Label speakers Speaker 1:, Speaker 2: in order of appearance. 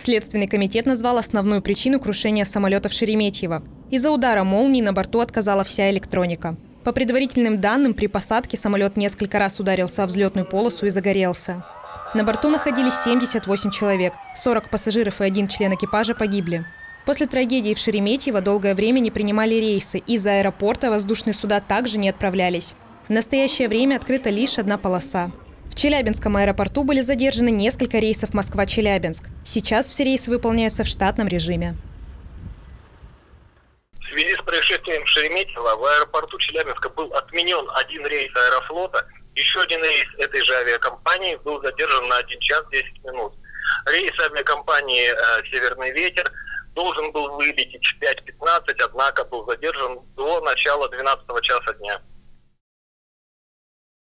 Speaker 1: Следственный комитет назвал основную причину крушения самолета в Шереметьево. Из-за удара молнии на борту отказала вся электроника. По предварительным данным, при посадке самолет несколько раз ударился о взлетную полосу и загорелся. На борту находились 78 человек, 40 пассажиров и 1 член экипажа погибли. После трагедии в Шереметьево долгое время не принимали рейсы, из-за аэропорта воздушные суда также не отправлялись. В настоящее время открыта лишь одна полоса. В Челябинском аэропорту были задержаны несколько рейсов Москва-Челябинск. Сейчас все рейсы выполняются в штатном режиме.
Speaker 2: В связи с происшествием в Шереметьево в аэропорту Челябинска был отменен один рейс Аэрофлота. Еще один рейс этой же авиакомпании был задержан на 1 час 10 минут. Рейс авиакомпании «Северный ветер» должен был вылететь в 5:15, однако был задержан до начала 12 часа дня.